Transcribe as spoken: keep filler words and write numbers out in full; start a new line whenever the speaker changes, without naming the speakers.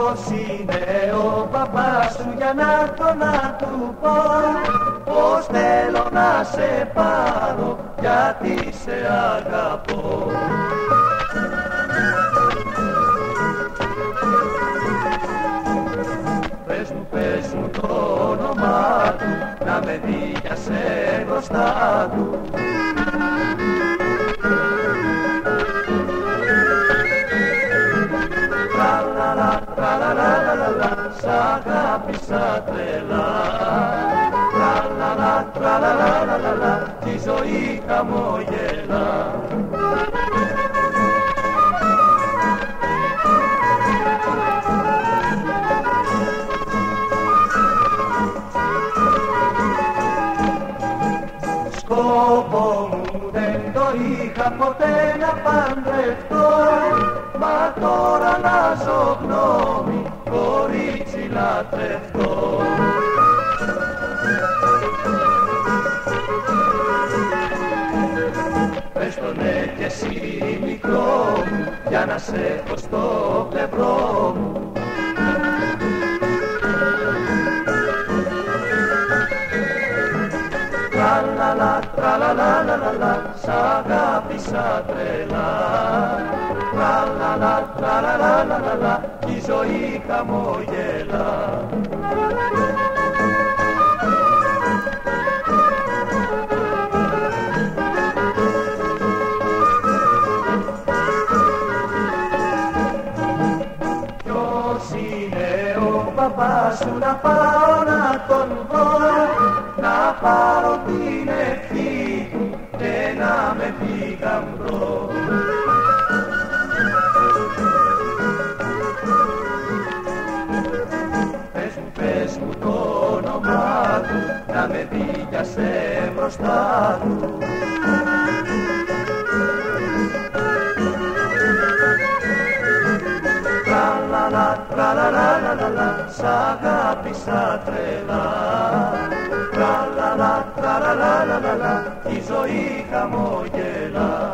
Ποιος είναι ο παπάς σου για να το να του πω, πως θέλω να σε πάρω γιατί σε αγαπώ. Πες μου, πες μου το όνομά του, να με δει για σε μπροστά του. Τραλαλα, τραλαλαλαλα, σ' αγάπησα τρελά. Τραλαλα, τραλαλαλαλα, τη ζωή χαμογελά. Σκοπό μου δεν το είχα ποτέ να παντρευτώ, μα τώρα αλλάζω γνώμη, κορίτσι λατρευτώ. Πες το ναι κι εσύ μικρό μου, για να σε έχω στο πλευρό μου. Τραλαλα, τραλαλαλαλα, σ' αγάπησα τρελά. Τραλαλα, τραλαλαλαλα, τη ζωή χαμογελά. Ποιος είναι ο παπάς σου να πάω να τον βρω, να πάρω την ευχή του και να με πει γαμπρό. Πες μου, πες μου το όνομά του, να με δει για σε μπροστά του. Τραλαλα, τραλαλαλαλα, σ' αγάπησα τρελά. Τραλαλα, τραλαλαλαλα, τη ζωή χαμογελά.